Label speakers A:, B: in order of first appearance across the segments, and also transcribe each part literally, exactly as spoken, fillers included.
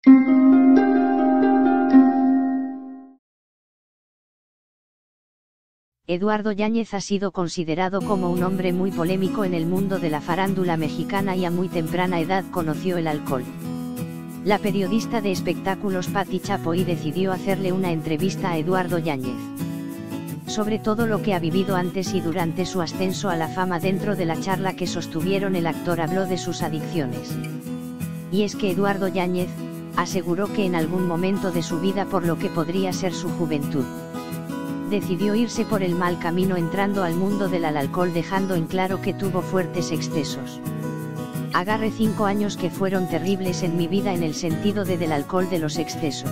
A: Eduardo Yáñez ha sido considerado como un hombre muy polémico en el mundo de la farándula mexicana y a muy temprana edad conoció el alcohol. La periodista de espectáculos Pati Chapoy decidió hacerle una entrevista a Eduardo Yáñez sobre todo lo que ha vivido antes y durante su ascenso a la fama. Dentro de la charla que sostuvieron, el actor habló de sus adicciones. Y es que Eduardo Yáñez aseguró que en algún momento de su vida, por lo que podría ser su juventud, decidió irse por el mal camino, entrando al mundo del alcohol, dejando en claro que tuvo fuertes excesos. Agarré cinco años que fueron terribles en mi vida en el sentido de del alcohol, de los excesos.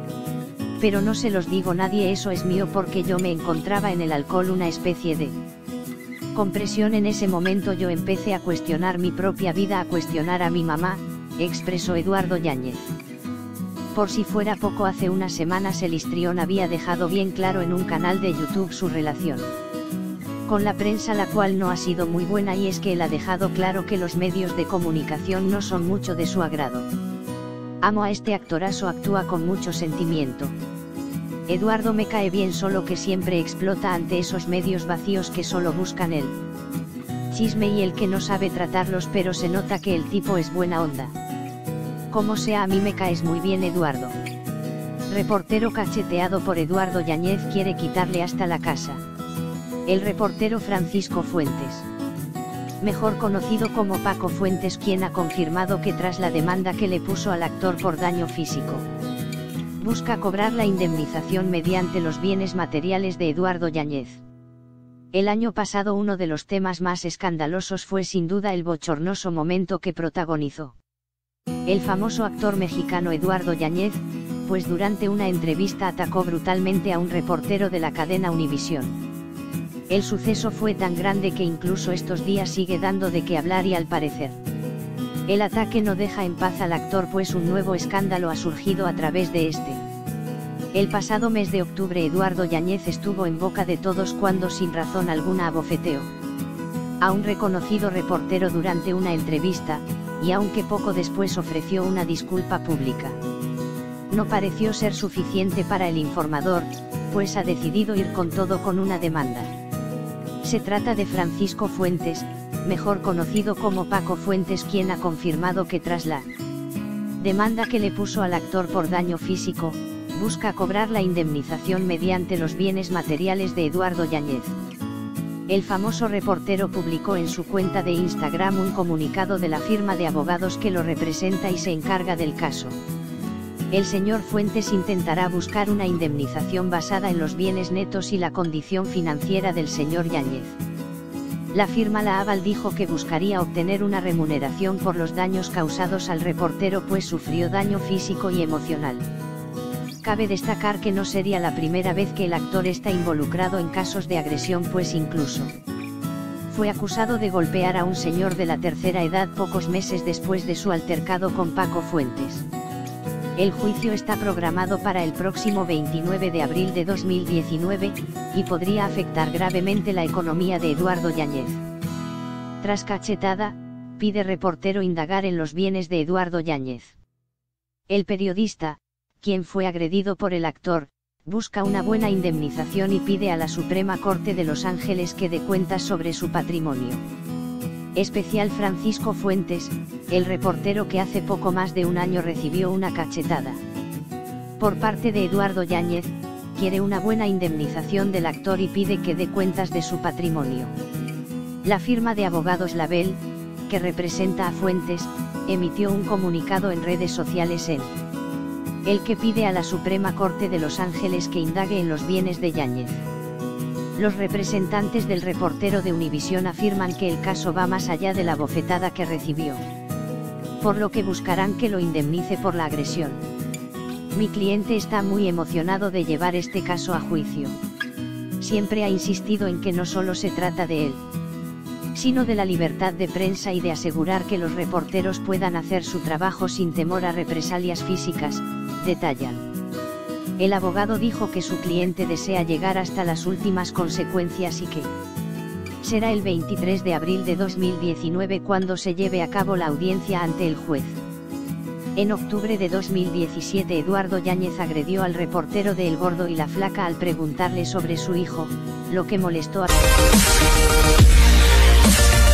A: Pero no se los digo a nadie, eso es mío, porque yo me encontraba en el alcohol una especie de compresión. En ese momento yo empecé a cuestionar mi propia vida, a cuestionar a mi mamá, expresó Eduardo Yáñez. Por si fuera poco, hace unas semanas el histrión había dejado bien claro en un canal de YouTube su relación con la prensa, la cual no ha sido muy buena, y es que él ha dejado claro que los medios de comunicación no son mucho de su agrado. Amo a este actorazo, actúa con mucho sentimiento. Eduardo me cae bien, solo que siempre explota ante esos medios vacíos que solo buscan el chisme y el que no sabe tratarlos, pero se nota que el tipo es buena onda. Como sea, a mí me caes muy bien, Eduardo. Reportero cacheteado por Eduardo Yáñez quiere quitarle hasta la casa. El reportero Francisco Fuentes, mejor conocido como Paco Fuentes, quien ha confirmado que tras la demanda que le puso al actor por daño físico, busca cobrar la indemnización mediante los bienes materiales de Eduardo Yáñez. El año pasado uno de los temas más escandalosos fue sin duda el bochornoso momento que protagonizó el famoso actor mexicano Eduardo Yáñez, pues durante una entrevista atacó brutalmente a un reportero de la cadena Univisión. El suceso fue tan grande que incluso estos días sigue dando de qué hablar, y al parecer el ataque no deja en paz al actor, pues un nuevo escándalo ha surgido a través de este. El pasado mes de octubre Eduardo Yáñez estuvo en boca de todos cuando sin razón alguna abofeteó a un reconocido reportero durante una entrevista, y aunque poco después ofreció una disculpa pública, no pareció ser suficiente para el informador, pues ha decidido ir con todo con una demanda. Se trata de Francisco Fuentes, mejor conocido como Paco Fuentes, quien ha confirmado que tras la demanda que le puso al actor por daño físico, busca cobrar la indemnización mediante los bienes materiales de Eduardo Yáñez. El famoso reportero publicó en su cuenta de Instagram un comunicado de la firma de abogados que lo representa y se encarga del caso. El señor Fuentes intentará buscar una indemnización basada en los bienes netos y la condición financiera del señor Yáñez. La firma La Aval dijo que buscaría obtener una remuneración por los daños causados al reportero, pues sufrió daño físico y emocional. Cabe destacar que no sería la primera vez que el actor está involucrado en casos de agresión, pues incluso fue acusado de golpear a un señor de la tercera edad pocos meses después de su altercado con Paco Fuentes. El juicio está programado para el próximo veintinueve de abril de dos mil diecinueve, y podría afectar gravemente la economía de Eduardo Yáñez. Tras cachetada, pide reportero indagar en los bienes de Eduardo Yáñez. El periodista, quien fue agredido por el actor, busca una buena indemnización y pide a la Suprema Corte de Los Ángeles que dé cuentas sobre su patrimonio. Especial Francisco Fuentes, el reportero que hace poco más de un año recibió una cachetada por parte de Eduardo Yáñez, quiere una buena indemnización del actor y pide que dé cuentas de su patrimonio. La firma de abogados Label, que representa a Fuentes, emitió un comunicado en redes sociales en el que pide a la Suprema Corte de Los Ángeles que indague en los bienes de Yáñez. Los representantes del reportero de Univisión afirman que el caso va más allá de la bofetada que recibió, por lo que buscarán que lo indemnice por la agresión. Mi cliente está muy emocionado de llevar este caso a juicio. Siempre ha insistido en que no solo se trata de él, sino de la libertad de prensa y de asegurar que los reporteros puedan hacer su trabajo sin temor a represalias físicas, detallan. El abogado dijo que su cliente desea llegar hasta las últimas consecuencias y que será el veintitrés de abril de dos mil diecinueve cuando se lleve a cabo la audiencia ante el juez. En octubre de dos mil diecisiete Eduardo Yáñez agredió al reportero de El Gordo y la Flaca al preguntarle sobre su hijo, lo que molestó a